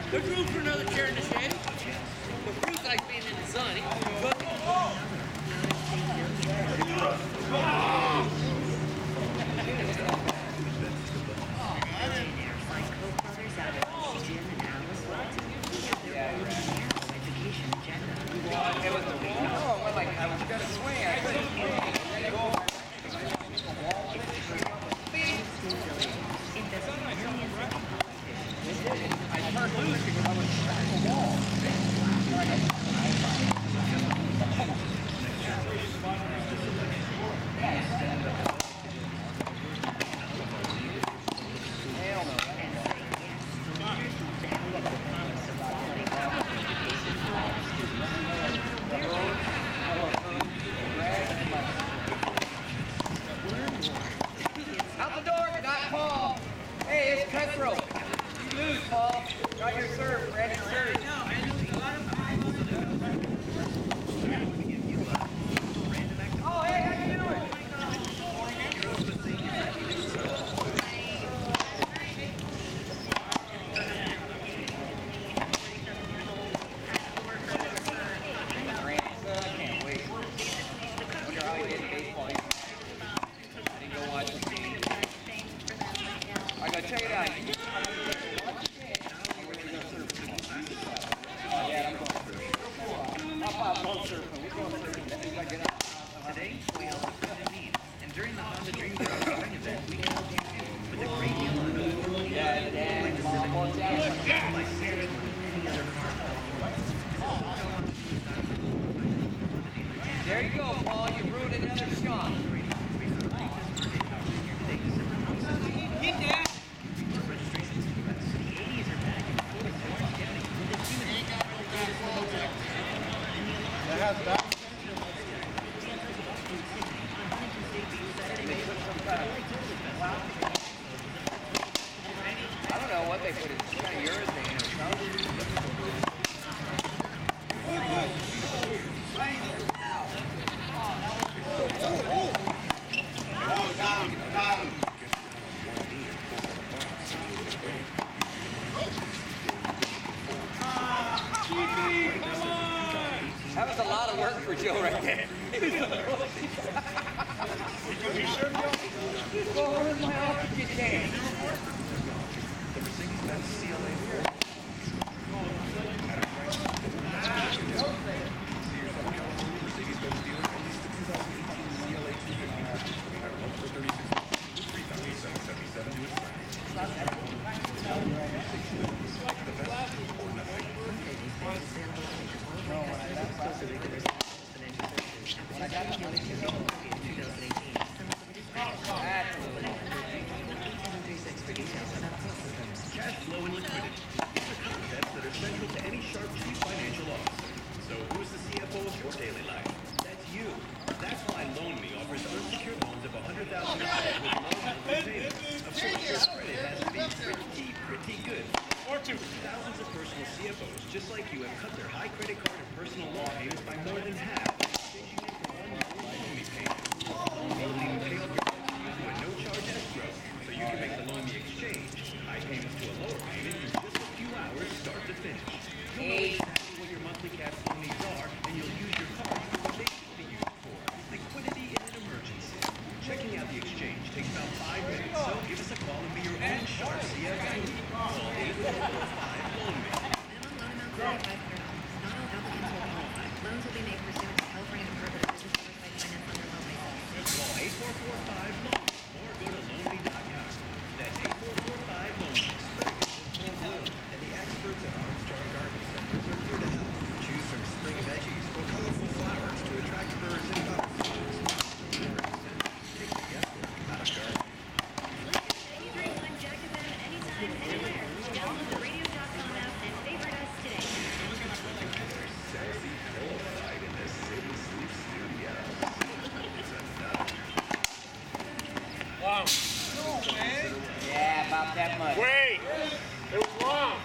There's room for another chair in the shade. But Bruce likes being in the sun. He can cook. It was like I was gonna swing. I couldn't swing. I turned loose because I was trying the wall. Hell no. Out the door, not Paul. Hey, it's cutthroat. You lose, Paul. Got your serve, ready to serve. Oh, hey, how you doing? I can't wait. Wonder how he did baseball. I didn't go watch the game. I gotta tell you that. Today, we held a fifth meet, and during the Honda Dream Spring event, we held you with a great deal of food. There you go, Paul. You ruined another shot. I don't know what they put in. It's kind of urethane or something. That was a lot of work for Joe right there. Go over in my office, you can. Cash flow and liquidity. These are concepts that are central to any sharp chief financial officer. So who's the CFO of your daily life? That's you. That's why LoanMe offers unsecured loans of $100,000 with low monthly payments. Of course, your credit has to be pretty good. Thousands of personal CFOs, just like you, have cut their high credit card and personal loan payments by more than half, exchanging it for one LoanMe payment. LoanMe will even pay off your debt to you with no charge escrow, so you can make the LoanMe exchange. High payments to a lower payment in just a few hours, start to finish. You'll know exactly what your monthly cash flow needs are, and you'll use your cards for what they should be used for. Liquidity in an emergency. Checking out the exchange takes about 5 minutes, so give us a call and be your own sharp CFO. Call 8445-LoanMe. $500. Not all applicants will qualify. Loans will be made pursuant to California Department of Business Oversight Finance under loan license. Call 8445-LOAN or go to loanme.com. That's 8445-LOAN. And the experts at Armstrong Garden Centers are here to help. Choose from spring veggies or colorful flowers to attract birds and butterflies. Take the guesswork out of gardening. I'm Jack FM anytime, anywhere. Download the radio.com app and favorite us today. Sexy coincide in the City Sleep Studio. Wow. Yeah, about that much. Wait! It was wrong.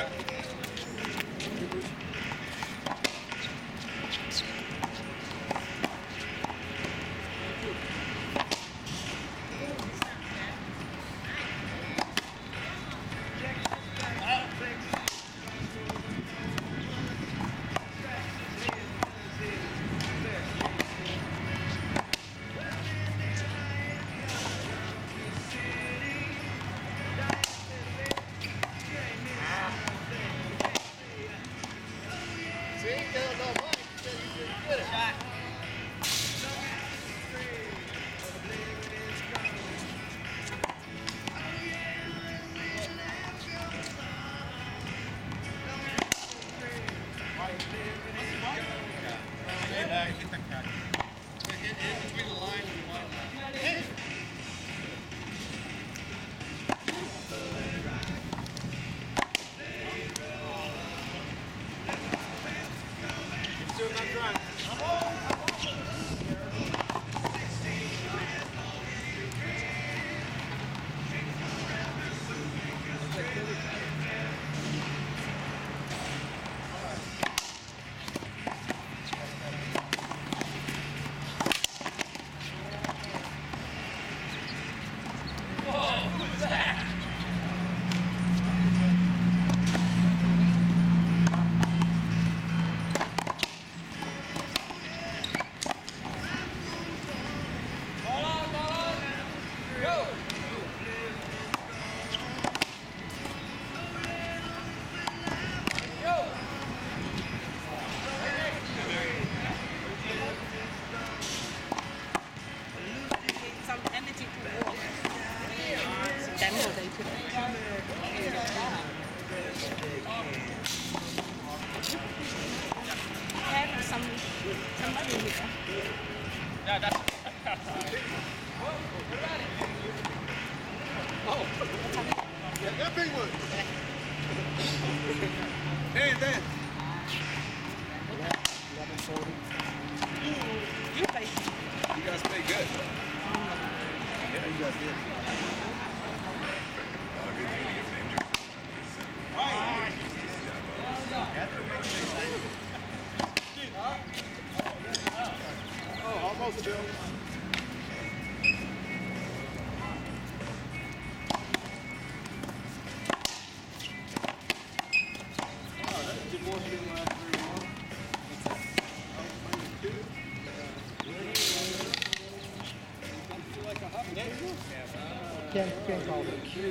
Can't call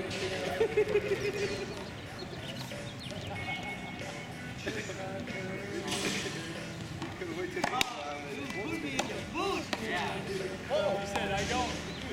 it. He said, I don't.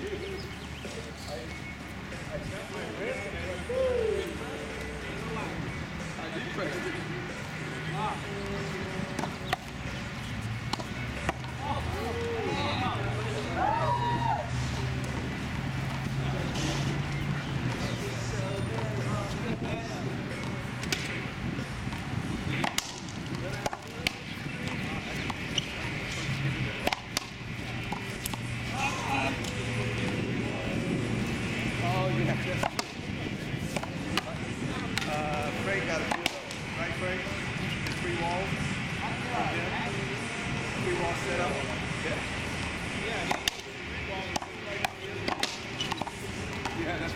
Frank got it. Right, Frank? Free walls. Free wall set up. Yeah. Yeah, that's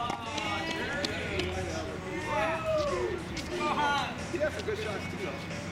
he has some good shots too, though.